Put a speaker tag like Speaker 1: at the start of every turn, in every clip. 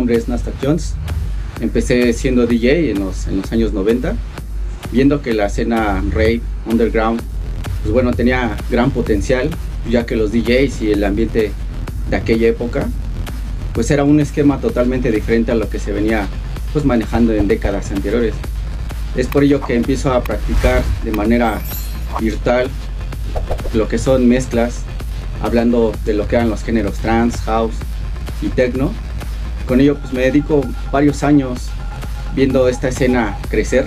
Speaker 1: nombre es Nastak Jones. Empecé siendo DJ en los años 90, viendo que la escena rave, underground, pues bueno, tenía gran potencial, ya que los DJs y el ambiente de aquella época, pues era un esquema totalmente diferente a lo que se venía pues manejando en décadas anteriores. Es por ello que empiezo a practicar de manera virtual lo que son mezclas, hablando de lo que eran los géneros trance, house y techno. Con ello pues me dedico varios años viendo esta escena crecer,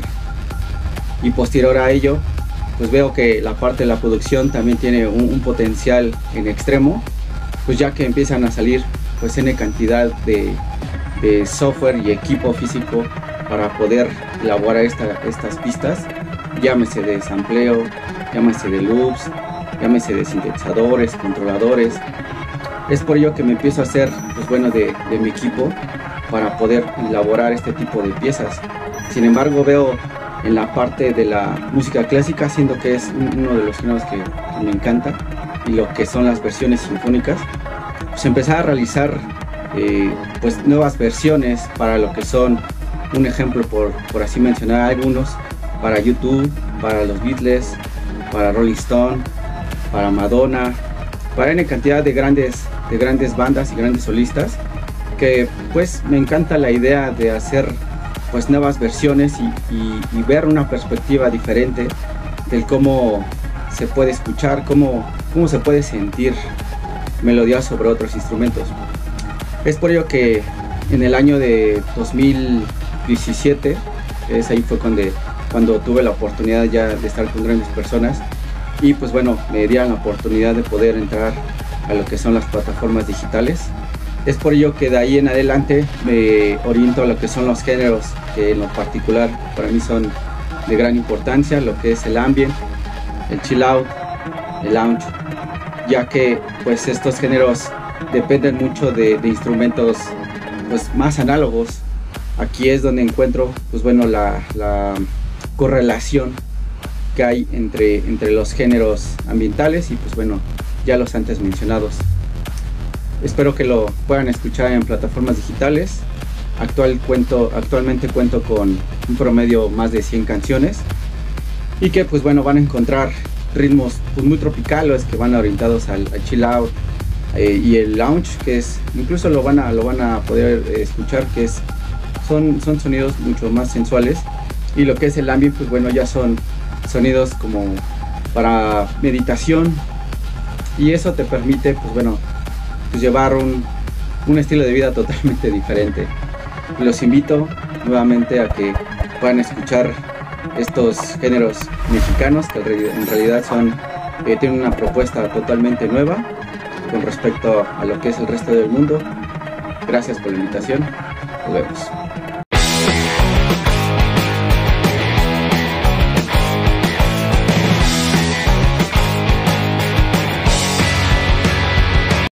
Speaker 1: y posterior a ello pues veo que la parte de la producción también tiene un potencial en extremo, pues ya que empiezan a salir pues N cantidad de software y equipo físico para poder elaborar estas pistas, llámese de sampleo, llámese de loops, llámese de sintetizadores, controladores. Es por ello que me empiezo a hacer pues bueno de mi equipo para poder elaborar este tipo de piezas. Sin embargo, veo en la parte de la música clásica, siendo que es uno de los géneros que me encanta, y lo que son las versiones sinfónicas, pues empezar a realizar pues nuevas versiones para lo que son, un ejemplo por así mencionar algunos, para YouTube, para los Beatles, para Rolling Stone, para Madonna, para N cantidad de grandes bandas y grandes solistas, que pues me encanta la idea de hacer pues nuevas versiones y ver una perspectiva diferente del cómo se puede escuchar, cómo se puede sentir melodías sobre otros instrumentos. Es por ello que en el año de 2017, ahí fue cuando tuve la oportunidad ya de estar con grandes personas, y pues bueno, me dieron la oportunidad de poder entrar a lo que son las plataformas digitales. Es por ello que de ahí en adelante me oriento a lo que son los géneros que en lo particular para mí son de gran importancia, lo que es el ambient, el chill out, el lounge, ya que pues estos géneros dependen mucho de instrumentos pues más análogos. Aquí es donde encuentro pues bueno la correlación que hay entre los géneros ambientales y pues bueno ya los antes mencionados. Espero que lo puedan escuchar en plataformas digitales. Actualmente cuento con un promedio más de 100 canciones, y que pues bueno van a encontrar ritmos pues muy tropicales que van orientados al chill out, y el lounge, que es incluso lo van a poder escuchar, que son sonidos mucho más sensuales, y lo que es el ambient pues bueno ya son sonidos como para meditación, y eso te permite pues bueno pues llevar un estilo de vida totalmente diferente. Los invito nuevamente a que puedan escuchar estos géneros mexicanos, que en realidad tienen una propuesta totalmente nueva con respecto a lo que es el resto del mundo. Gracias por la invitación. Nos vemos.